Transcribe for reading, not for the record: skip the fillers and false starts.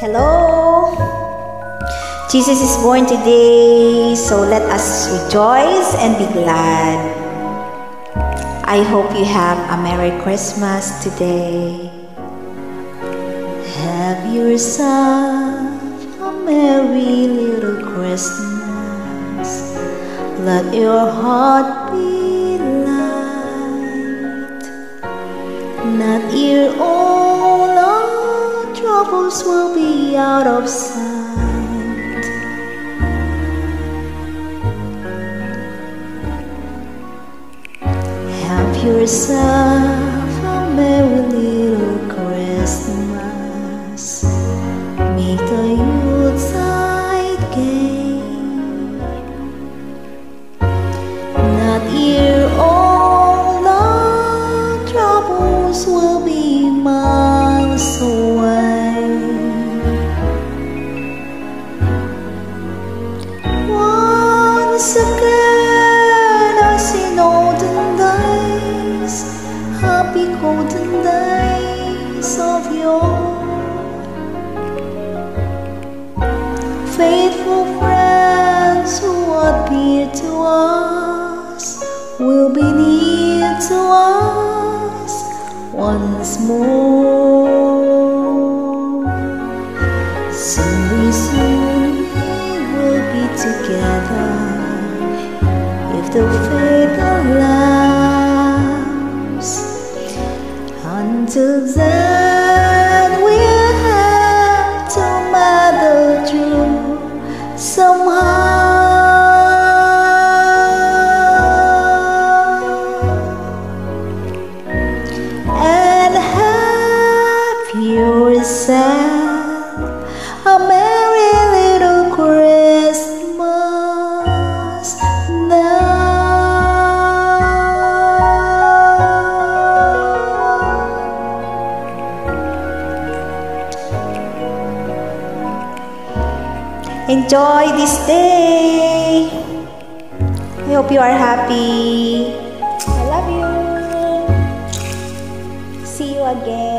Hello! Jesus is born today, so let us rejoice and be glad. I hope you have a Merry Christmas today. Have yourself a merry little Christmas. Let your heart be light. Not your own, our troubles will be out of sight. Have yourself a merry little Christmas. Make the Yuletide gay. Not your own, our troubles will be miles away. Once again, as in olden days, happy golden days of yore. Faithful friends who appear to us will be near to us once more. Soon we will be together if the faith allows. Until then we'll have to muddle through somehow. And have yourself a merry little Christmas now. Enjoy this day. I hope you are happy. I love you. See you again.